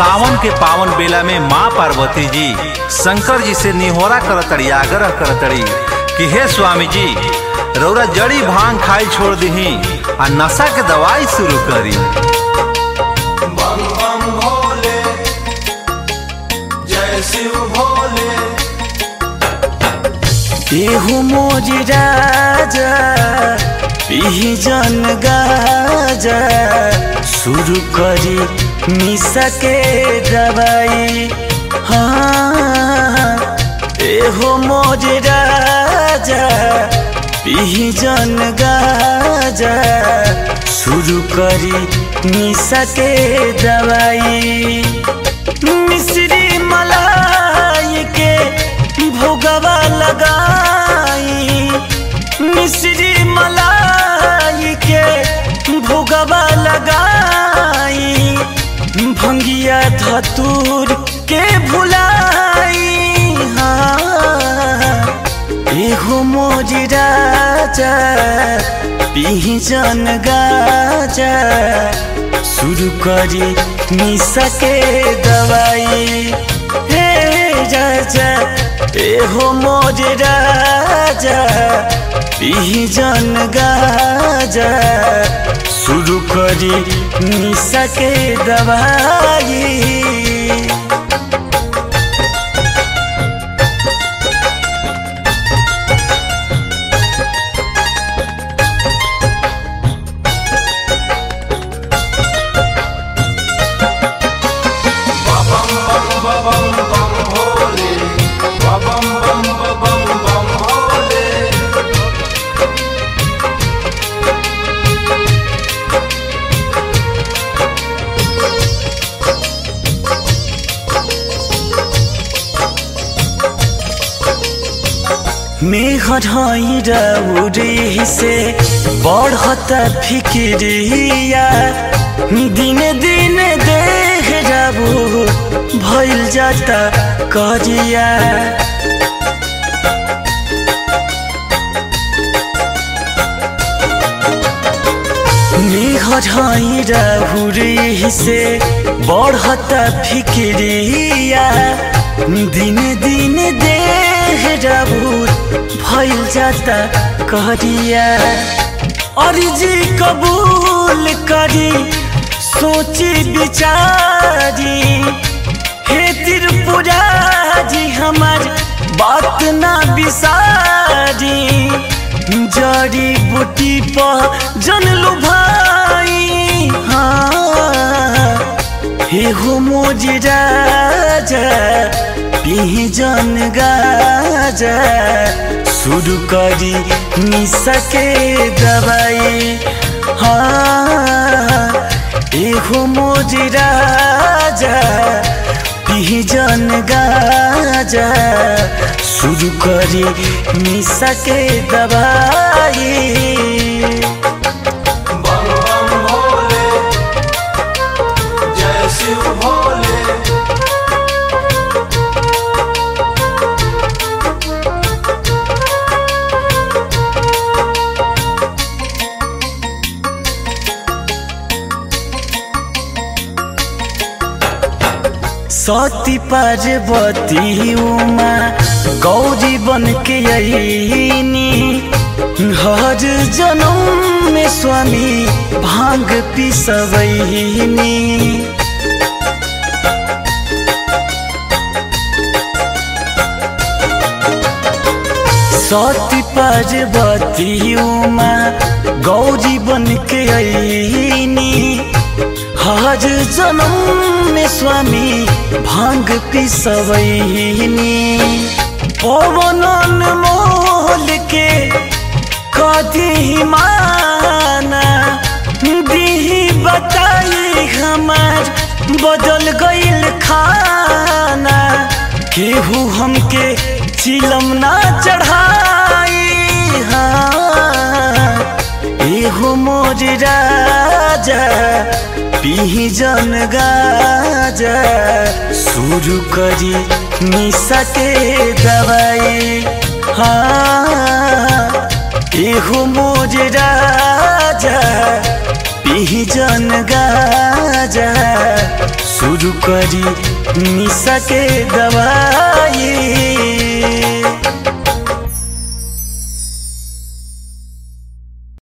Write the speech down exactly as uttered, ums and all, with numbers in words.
सावन के पावन बेला में माँ पार्वती जी शंकर जी से निहोरा करतड़ी, आग्रह करतड़ी कि हे स्वामी जी, रौरा जड़ी भांग खाई छोड़ दही आ नशा के दवाई शुरू करी। बम बम भोले, जय शिव भोले। एहू मोज राजा पीही जन गाजा, शुरू करी निशा के दवाई। हाँ एहो मोज राजा पीही जन गाजा, शुरू करी निशा के दवाई। मिश्री मलाई के भोगवा लगाई, मिश्री मलाई के भोगवा लगाई, भंगिया धतूर के भुलाई। हाँ एहो मोज राजा पीही जन गाजा, शुरू करी निशा के दवाई। हे राजा एहो मोज राजा पीही जन गाजा, शुरू करी निशा के दवाई। मेघई रउरी से बढ़ता फिक्रिया, दिन दिन देख जाबू भइल जाता करिया। मेघई रउरी से बढ़ता फिक्रिया, दिन दिन देह जाबू भइल जाता करिया। अर्जी कबूल करी सोची विचारी, हे त्रिपुरा जी हमार बात ना बिसारी। जड़ी बूटी पर जन लुभाई, हाँ एहो मोज राजा पीही जन गाजा, शुरू करी निशा के दवाई। हाँ एहो मोज राजा पीही जन गाजा, शुरू करी निशा के दवाई। बम बम भोले, जय शिव भोले। सती पार्वती उमा गौरी बन के आईनी, हर जन्म में स्वामी भांग पिसवैनी। सती पार्वती उमा गौरी बन के आईनी, हर जन्म में स्वामी भांग पिसवैनी। पवन मोल के कदी माना, दीही बताई हमार बदल गईल खाना। केहू हमके चिलम ना चढ़ाई, हाँ एहो मोज राजा पीही जन गाजा, शुरू करी निशा के दवाई। हाँ एहो मोज राजा पीही जन गाजा, शुरू करी निशा के दवाई